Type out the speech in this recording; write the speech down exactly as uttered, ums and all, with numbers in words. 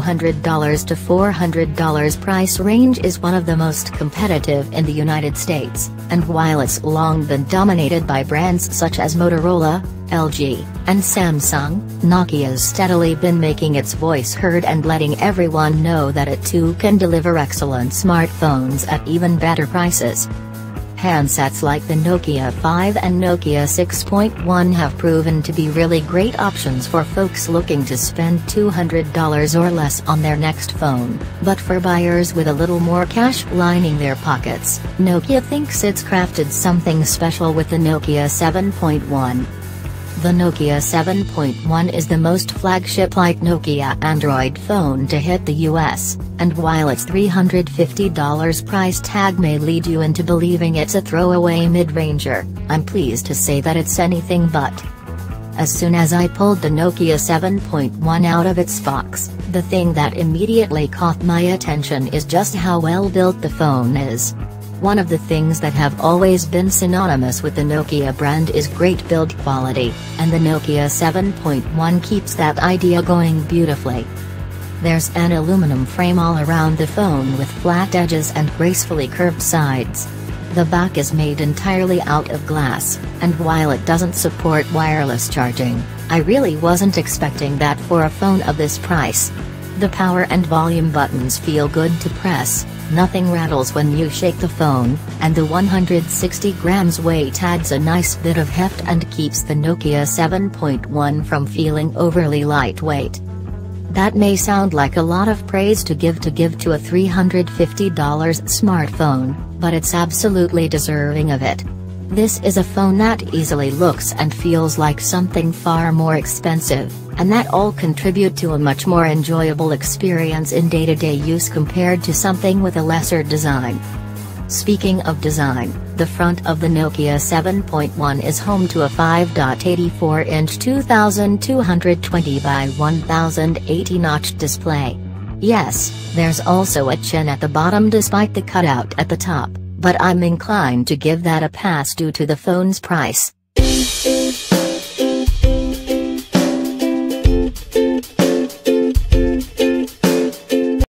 hundred to four hundred dollars price range is one of the most competitive in the United States, and while it's long been dominated by brands such as Motorola, L G, and Samsung, Nokia's steadily been making its voice heard and letting everyone know that it too can deliver excellent smartphones at even better prices. Handsets like the Nokia five and Nokia six point one have proven to be really great options for folks looking to spend two hundred dollars or less on their next phone, but for buyers with a little more cash lining their pockets, Nokia thinks it's crafted something special with the Nokia seven point one. The Nokia seven point one is the most flagship-like Nokia Android phone to hit the U S, and while its three hundred fifty dollars price tag may lead you into believing it's a throwaway mid-ranger, I'm pleased to say that it's anything but. As soon as I pulled the Nokia seven point one out of its box, the thing that immediately caught my attention is just how well built the phone is. One of the things that have always been synonymous with the Nokia brand is great build quality, and the Nokia seven point one keeps that idea going beautifully. There's an aluminum frame all around the phone with flat edges and gracefully curved sides. The back is made entirely out of glass, and while it doesn't support wireless charging, I really wasn't expecting that for a phone of this price. The power and volume buttons feel good to press, nothing rattles when you shake the phone, and the one hundred sixty grams weight adds a nice bit of heft and keeps the Nokia seven point one from feeling overly lightweight. That may sound like a lot of praise to give to give to a three hundred fifty dollar smartphone, but it's absolutely deserving of it. This is a phone that easily looks and feels like something far more expensive, and that all contribute to a much more enjoyable experience in day-to-day use compared to something with a lesser design. Speaking of design, the front of the Nokia seven point one is home to a five point eight four inch two thousand two hundred twenty by one thousand eighty notch display. Yes, there's also a chin at the bottom despite the cutout at the top, but I'm inclined to give that a pass due to the phone's price.